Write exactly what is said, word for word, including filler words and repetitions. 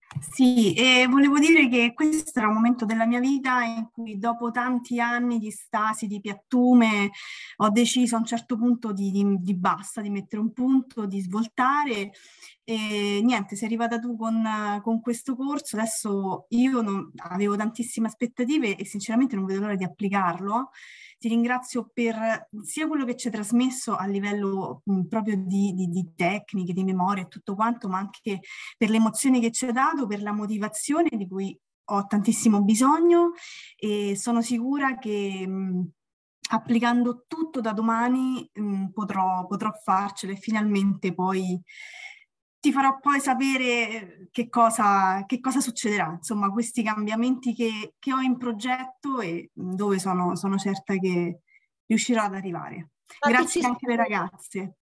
Sì, e volevo dire che questo era un momento della mia vita in cui dopo tanti anni di stasi, di piattume, ho deciso a un certo punto di, di- di basta, di mettere un punto, di svoltare e niente, sei arrivata tu con, con questo corso, adesso io non- avevo tantissime aspettative e sinceramente non vedo l'ora di applicarlo. Ti ringrazio per sia quello che ci hai trasmesso a livello mh, proprio di, di di tecniche, di memoria e tutto quanto, ma anche per le emozioni che ci ha dato, per la motivazione di cui ho tantissimo bisogno e sono sicura che mh, applicando tutto da domani mh, potrò, potrò farcela e finalmente poi ti farò poi sapere che cosa, che cosa succederà, insomma, questi cambiamenti che, che ho in progetto e dove sono, sono certa che riuscirò ad arrivare. Ma tu ci Grazie anche alle sei? ragazze.